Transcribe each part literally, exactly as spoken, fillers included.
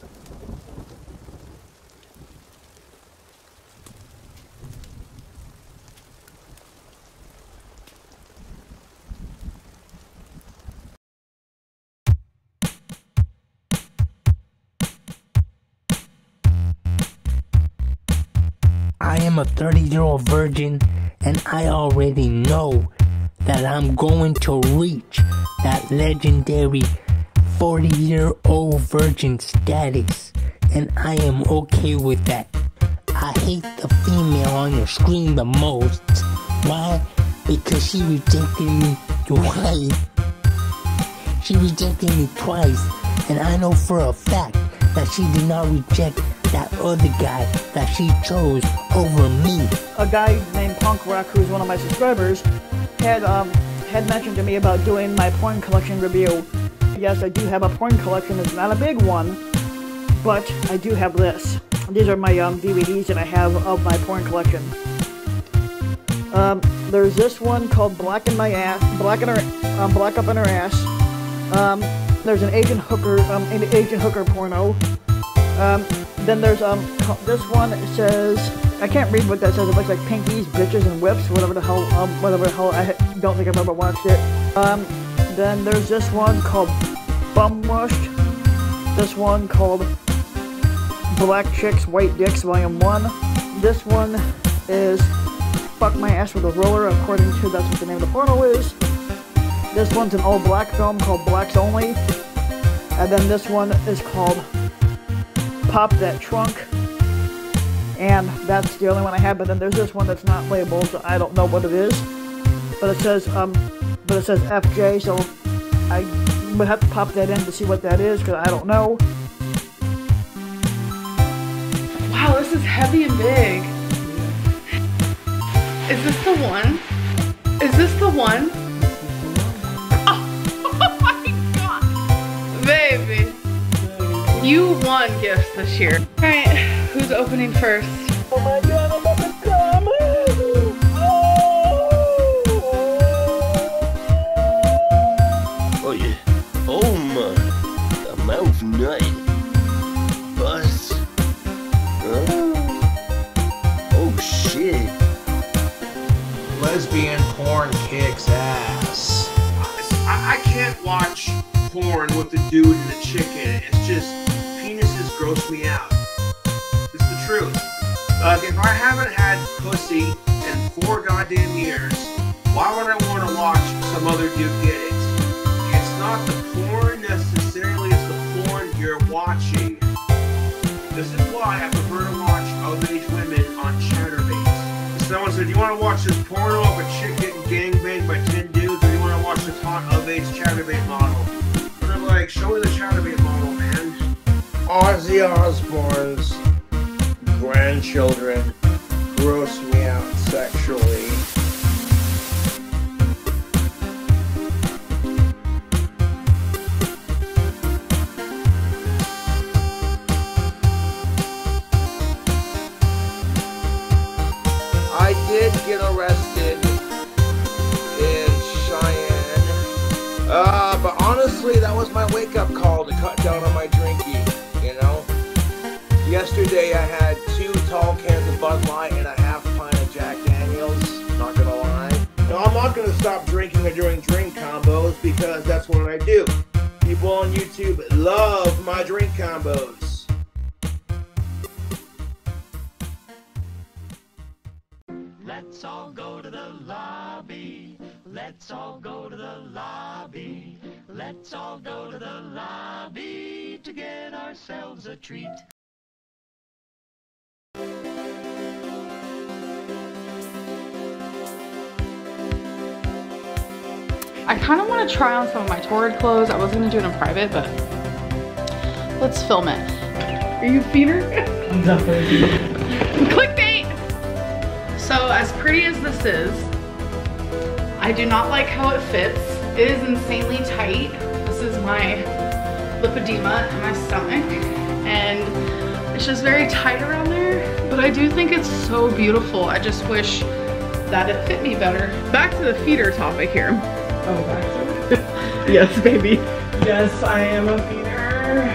I am a thirty-year-old virgin, and I already know that I'm going to reach that legendary forty-year-old virgin status, and I am okay with that. I hate the female on your screen the most. Why? Because she rejected me twice. She rejected me twice, and I know for a fact that she did not reject that other guy that she chose over me. A guy named Punk Rock, who's one of my subscribers, had um had mentioned to me about doing my porn collection review. Yes, I do have a porn collection. It's not a big one, but I do have this. These are my um, D V Ds that I have of my porn collection. Um, there's this one called Black in My Ass, Black in Her, um, Black Up in Her Ass. Um, there's an Agent Hooker, um, an Agent Hooker porno. Um, then there's um this one. It says, I can't read what that says. It looks like Pinkies, Bitches, and Whips. Whatever the hell, um, whatever the hell. I don't think I've ever watched it. Um, then there's this one called Bum Rushed. This one called Black Chicks, White Dicks, Volume One. This one is Fuck My Ass with a Roller, according to that's what the name of the porno is. This one's an all black film called Blacks Only. And then this one is called Pop That Trunk, and that's the only one I have. But then there's this one that's not labeled, so I don't know what it is. But it says um, but it says F J, so I would have to pop that in to see what that is, because I don't know. Wow, this is heavy and big. Is this the one? Is this the one? Oh, oh my god, baby. You won gifts this year. Alright, who's opening first? Oh my god, I'm about to come! Oh yeah. Oh my. The mouth nut. Buzz. Huh? Oh shit. Lesbian porn kicks ass. I, I can't watch porn with a dude and a chick in it. It's just, penises gross me out. It's the truth. Uh, if I haven't had pussy in four goddamn years, why would I want to watch some other dude get it? It's not the porn necessarily, it's the porn you're watching. This is why I prefer to watch of-age women on Chaturbate. Someone said, do you want to watch this porno of a chick getting gangbanged by ten dudes, or do you want to watch this hot of-age Chaturbate model? And I'm like, show me the Chaturbate model, man. Ozzy Osbourne's grandchildren gross me out sexually. I did get arrested in Cheyenne, uh, but honestly, that was my wake-up call to cut down on my drinking, you know? Yesterday, I had two tall cans of Bud Light and a half pint of Jack Daniels, not gonna lie. No, I'm not gonna stop drinking or doing drink combos, because that's what I do. People on YouTube love my drink combos. Let's all go to the lobby. Let's all go to the lobby. Let's all go to the lobby to get ourselves a treat. I kind of want to try on some of my Torrid clothes. I was going to do it in private, but let's film it. Are you a feeder? I'm definitely a feeder. Clickbait! So as pretty as this is, I do not like how it fits. It is insanely tight. This is my lipedema in my stomach, and it's just very tight around there, but I do think it's so beautiful. I just wish that it fit me better. Back to the feeder topic here. Oh, back to it. Yes, baby. Yes, I am a feeder.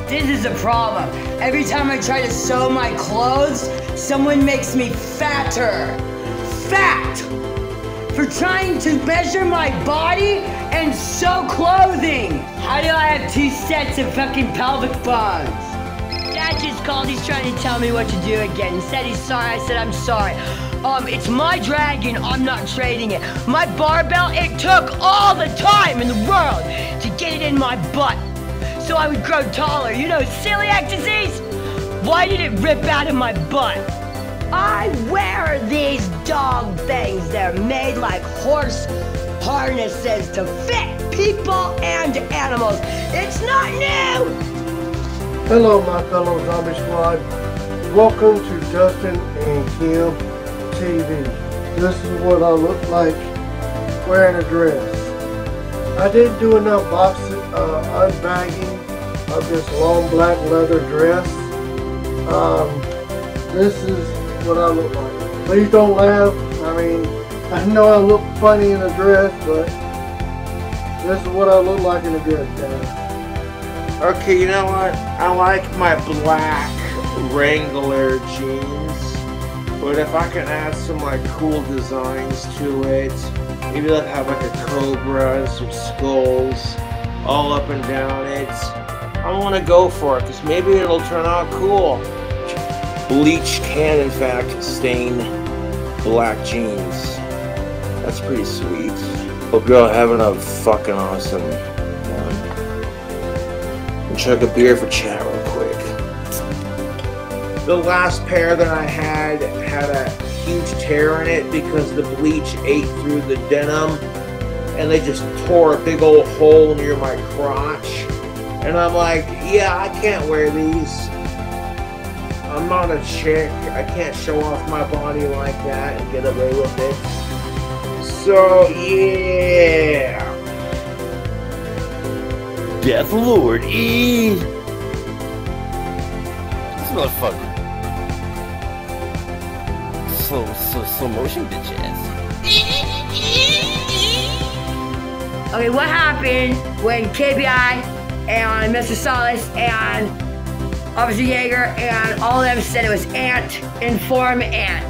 This is a problem. Every time I try to sew my clothes, someone makes me fatter. Fat! For trying to measure my body and sew clothing. How do I have two sets of fucking pelvic bones? Dad just called, he's trying to tell me what to do again. He said he's sorry, I said I'm sorry. Um, it's my dragon, I'm not trading it. My barbell, it took all the time in the world to get it in my butt. So I would grow taller. You know, celiac disease? Why did it rip out of my butt? I wear these dog things. They're made like horse harnesses to fit people and animals. It's not new! Hello, my fellow Zombie Squad. Welcome to Dustin and Kim T V. This is what I look like wearing a dress. I didn't do enough boxing, uh, unbagging of this long black leather dress. Um, this is what I look like. Please don't laugh. I mean, I know I look funny in a dress, but this is what I look like in a dress, guys. Okay, you know what? I like my black Wrangler jeans, but if I can add some like cool designs to it, maybe like have like a cobra and some skulls all up and down it, I want to go for it because maybe it'll turn out cool. Bleach can in fact stain black jeans. That's pretty sweet. Hope you're all having a fucking awesome one. And chug a beer for chat real quick. The last pair that I had had a huge tear in it because the bleach ate through the denim and they just tore a big old hole near my crotch. And I'm like, yeah, I can't wear these. I'm not a chick. I can't show off my body like that and get away with it. So, yeah. Death Lord E. This motherfucker. Slow, slow, slow motion, bitch ass. Okay, what happened when K B I and Mister Solis and Officer Yeager and all of them said it was Ant, Inform Ant?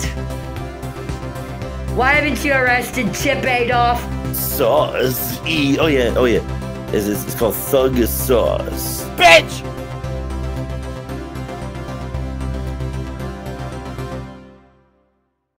Why haven't you arrested Chip Adolf? Sauce E. Oh yeah, oh yeah. It's, it's called Thug Sauce. Bitch!